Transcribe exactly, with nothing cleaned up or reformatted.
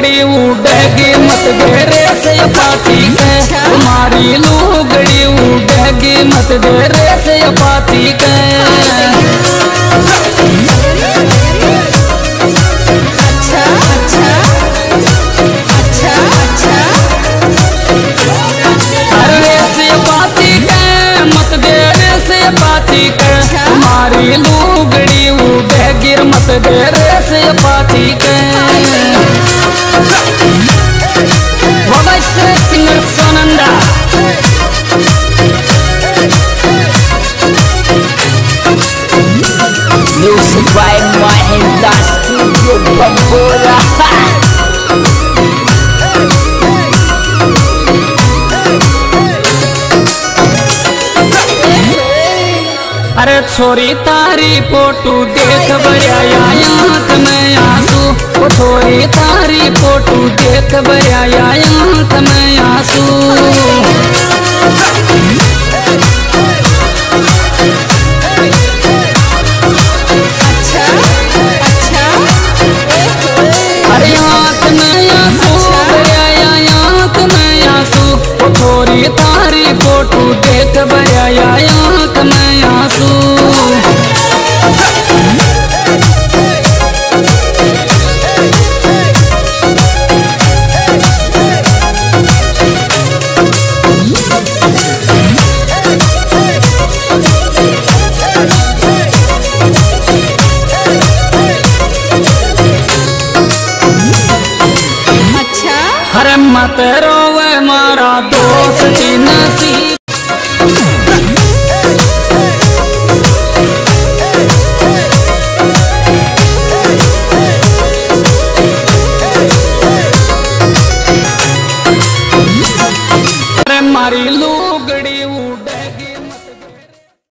लुगड़ी उड़ेगी मत देरे से पाती के, तुम्हारी लुगड़ी उड़ेगी मत देरे से पाती के। अच्छा अच्छा अच्छा अच्छा अरे से पाती के मत देरे से पाती के, तुम्हारी लुगड़ी उड़ेगी मत देरे से पाती के। Singer Sonanda music by Mahindra studio Bambora. अरे छोरी तारी फोटो देख बया आँख में आंसू, ओ छोरी तारी फोटो देख बया आँख में आंसू। अच्छा अच्छा अरे आँख में आंसू बया आँख में आंसू, ओ छोरी तारी फोटो देख बया आँख में आंसू। अच्छा अरे मत रोवे मारा दोस्त की नसी